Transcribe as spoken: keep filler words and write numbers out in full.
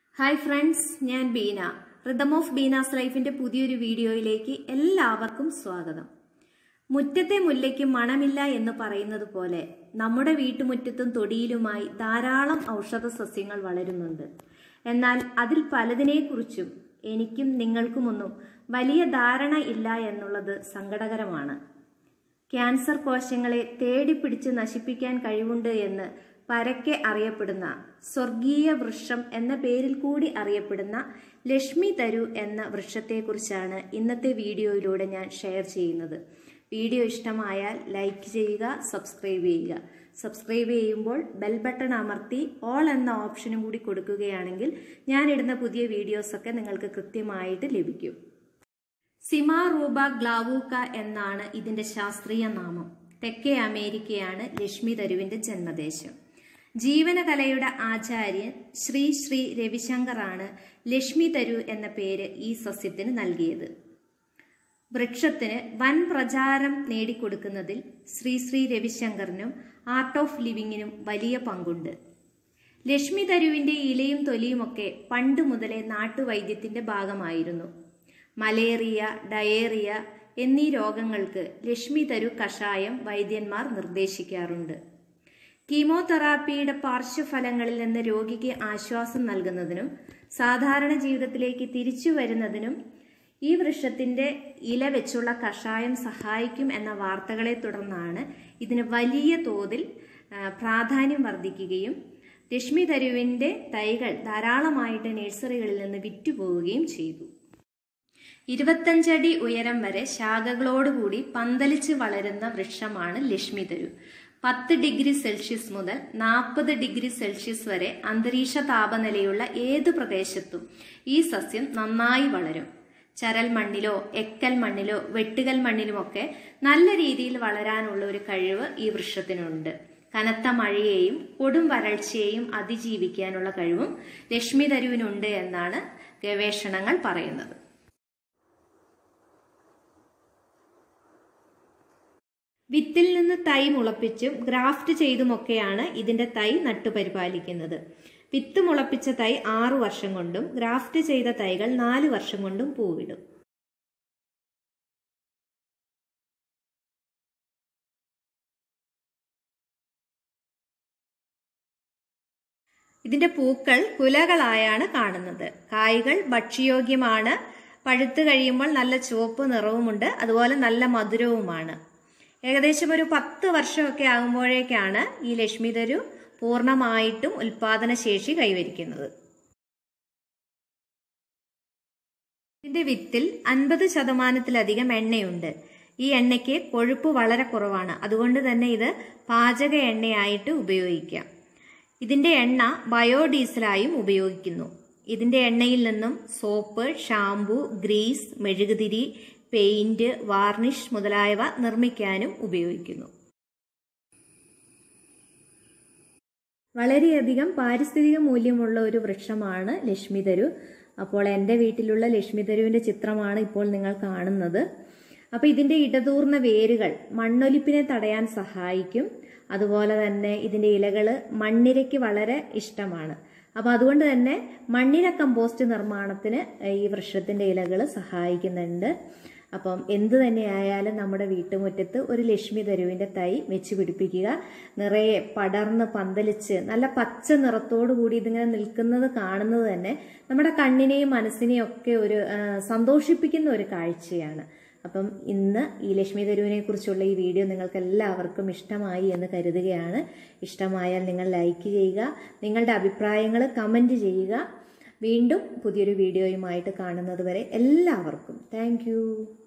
Hi friends, ഞാൻ Beena. Rhythm of Beena's ലൈഫിന്റെ പുതിയൊരു വീഡിയോയിലേക്ക് എല്ലാവർക്കും സ്വാഗതം. മുറ്റത്തെ മുല്ലയ്ക്ക് മണമില്ല എന്ന് പറയുന്നത് പോലെ നമ്മുടെ വീട്ടുമുറ്റത്തും തൊടിയിലുമായി ധാരാളം ഔഷധ സസ്യങ്ങൾ വളരുന്നുണ്ട്. എന്നാൽ അതിൽ പലതിനെക്കുറിച്ചും എനിക്കും നിങ്ങൾക്കുമൊന്നും വലിയ ധാരണ ഇല്ല എന്നുള്ളത് സങ്കടകരമാണ്. ക്യാൻസർ കോശങ്ങളെ തേടിപ്പിടിച്ച് നശിപ്പിക്കാൻ കഴിവുണ്ട് എന്ന് പരക്കെ അറിയപ്പെടുന്ന സ്വർഗീയ വൃക്ഷം എന്ന പേരിൽ കൂടി അറിയപ്പെടുന്ന ലക്ഷ്മി തരു എന്ന വൃക്ഷത്തെക്കുറിച്ചാണ് ഇന്നത്തെ വീഡിയോയിലൂടെ ഞാൻ ഷെയർ ചെയ്യുന്നത്. വീഡിയോ ഇഷ്ടമായാൽ ലൈക്ക് ചെയ്യുക, സബ്സ്ക്രൈബ് ചെയ്യുക. സബ്സ്ക്രൈബ് ചെയ്യുമ്പോൾ ബെൽ ബട്ടൺ അമർത്തി ഓൾ എന്ന ഓപ്ഷനും കൂടി കൊടുക്കുകയാണെങ്കിൽ ഞാനിടുന്ന പുതിയ വീഡിയോസൊക്കെ നിങ്ങൾക്ക് കൃത്യമായിട്ട് ലഭിക്കും. സിമാറൂബ ഗ്ലാവൂക്ക എന്നാണ് ഇതിന്റെ ശാസ്ത്രീയ നാമം. തെക്കേ അമേരിക്കയാണ് ലക്ഷ്മി തരുവിന്റെ ജന്മദേശം. ജീവനകലയുടെ ആചാര്യൻ ശ്രീ ശ്രീ രവിശങ്കറാണ് ലക്ഷ്മി തരു എന്ന പേര് ഈ സസ്യത്തിന് നൽകിയത്. വൃക്ഷത്തിന് വൻ പ്രചാരം നേടിക്കൊടുക്കുന്നതിൽ ശ്രീ ശ്രീ രവിശങ്കറിനും ആർട്ട് ഓഫ് ലിവിങ്ങിനും വലിയ പങ്കുണ്ട്. ലക്ഷ്മി തരുവിന്റെ ഇലയും തൊലിയുമൊക്കെ പണ്ട് മുതലേ നാട്ടുവൈദ്യത്തിന്റെ ഭാഗമായിരുന്നു. മലേറിയ, ഡയേറിയ എന്നീ രോഗങ്ങൾക്ക് ലക്ഷ്മി തരു കഷായം വൈദ്യന്മാർ നിർദ്ദേശിക്കാറുണ്ട്. കീമോതെറാപ്പിയുടെ പാർശ്വഫലങ്ങളിൽ നിന്ന് രോഗിക്ക് ആശ്വാസം നൽകുന്നതിനും സാധാരണ ജീവിതത്തിലേക്ക് തിരിച്ചു വരുന്നതിനും ഈ വൃക്ഷത്തിന്റെ ഇല വെച്ചുള്ള കഷായം സഹായിക്കും എന്ന വാർത്തകളെ തുടർന്നാണ് ഇതിന് വലിയ തോതിൽ പ്രാധാന്യം വർദ്ധിക്കുകയും ലക്ഷ്മി തരുവിന്റെ തൈകൾ ധാരാളമായിട്ട് നഴ്സറികളിൽ നിന്ന് വിറ്റുപോവുകയും ചെയ്തു. ഇരുപത്തഞ്ചടി ഉയരം വരെ ശാഖകളോടുകൂടി പന്തലിച്ച് വളരുന്ന വൃക്ഷമാണ് ലക്ഷ്മി തരു. പത്ത് ഡിഗ്രി സെൽഷ്യസ് മുതൽ നാൽപ്പത് ഡിഗ്രി സെൽഷ്യസ് വരെ അന്തരീക്ഷ താപനിലയുള്ള ഏത് പ്രദേശത്തും ഈ സസ്യം നന്നായി വളരും. ചരൽ മണ്ണിലോ എക്കൽ മണ്ണിലോ വെട്ടുകൽ മണ്ണിലുമൊക്കെ നല്ല രീതിയിൽ വളരാനുള്ള ഒരു കഴിവ് ഈ വൃക്ഷത്തിനുണ്ട്. കനത്ത മഴയെയും കൊടും വരൾച്ചയെയും അതിജീവിക്കാനുള്ള കഴിവും ലക്ഷ്മി തരുവിനുണ്ട് എന്നാണ് ഗവേഷണങ്ങൾ പറയുന്നത്. വിത്തിൽ നിന്ന് തൈ മുളപ്പിച്ചും ഗ്രാഫ്റ്റ് ചെയ്തുമൊക്കെയാണ് ഇതിന്റെ തൈ നട്ടുപരിപാലിക്കുന്നത്. വിത്ത് മുളപ്പിച്ച തൈ ആറു വർഷം കൊണ്ടും ഗ്രാഫ്റ്റ് ചെയ്ത തൈകൾ നാല് വർഷം കൊണ്ടും പൂവിടും. ഇതിന്റെ പൂക്കൾ കുലകളായാണ് കാണുന്നത്. കായ്കൾ ഭക്ഷ്യയോഗ്യമാണ്. പഴുത്തു കഴിയുമ്പോൾ നല്ല ചുവപ്പ് നിറവുമുണ്ട്, അതുപോലെ നല്ല മധുരവുമാണ്. ഏകദേശം ഒരു പത്ത് വർഷമൊക്കെ ആകുമ്പോഴേക്കാണ് ഈ ലക്ഷ്മി തരു പൂർണ്ണമായിട്ടും ഉൽപാദനശേഷി കൈവരിക്കുന്നത്. ഇതിന്റെ വിത്തിൽ അൻപത് ശതമാനത്തിലധികം എണ്ണയുണ്ട്. ഈ എണ്ണയ്ക്ക് കൊഴുപ്പ് വളരെ കുറവാണ്. അതുകൊണ്ട് തന്നെ ഇത് പാചക എണ്ണയായിട്ട് ഉപയോഗിക്കാം. ഇതിന്റെ എണ്ണ ബയോഡീസലായും ഉപയോഗിക്കുന്നു. ഇതിന്റെ എണ്ണയിൽ നിന്നും സോപ്പ്, ഷാംപൂ, ഗ്രീസ്, മെഴുകുതിരി, പെയിന്റ്, വാർണിഷ് മുതലായവ നിർമ്മിക്കാനും ഉപയോഗിക്കുന്നു. വളരെയധികം പാരിസ്ഥിതിക മൂല്യമുള്ള ഒരു വൃക്ഷമാണ് ലക്ഷ്മി തരു. അപ്പോൾ എൻ്റെ വീട്ടിലുള്ള ലക്ഷ്മി തരുവിന്റെ ചിത്രമാണ് ഇപ്പോൾ നിങ്ങൾ കാണുന്നത്. അപ്പോൾ ഇതിന്റെ ഇടതൂർന്ന വേരുകൾ മണ്ണൊലിപ്പിനെ തടയാൻ സഹായിക്കും. അതുപോലെ തന്നെ ഇതിന്റെ ഇലകൾ മണ്ണിരയ്ക്ക് വളരെ ഇഷ്ടമാണ്. അപ്പോൾ അതുകൊണ്ട് തന്നെ മണ്ണിര കമ്പോസ്റ്റ് നിർമ്മാണത്തിന് ഈ വൃക്ഷത്തിന്റെ ഇലകൾ സഹായിക്കുന്നുണ്ട്. അപ്പം എന്തു തന്നെയായാലും നമ്മുടെ വീട്ടുമുറ്റത്ത് ഒരു ലക്ഷ്മി തരുവിന്റെ തൈ വെച്ച് പിടിപ്പിക്കുക. നിറയെ പടർന്ന് പന്തലിച്ച് നല്ല പച്ച നിറത്തോടു കൂടി ഇതിങ്ങനെ നിൽക്കുന്നത് കാണുന്നത് തന്നെ നമ്മുടെ കണ്ണിനെയും മനസ്സിനെയും ഒക്കെ ഒരു സന്തോഷിപ്പിക്കുന്ന ഒരു കാഴ്ചയാണ്. അപ്പം ഇന്ന് ഈ ലക്ഷ്മി തരുവിനെ കുറിച്ചുള്ള ഈ വീഡിയോ നിങ്ങൾക്ക് എല്ലാവർക്കും ഇഷ്ടമായി എന്ന് കരുതുകയാണ്. ഇഷ്ടമായാൽ നിങ്ങൾ ലൈക്ക് ചെയ്യുക, നിങ്ങളുടെ അഭിപ്രായങ്ങൾ കമന്റ് ചെയ്യുക. വീണ്ടും പുതിയൊരു വീഡിയോയുമായിട്ട് കാണുന്നത് വരെ എല്ലാവർക്കും താങ്ക് യു.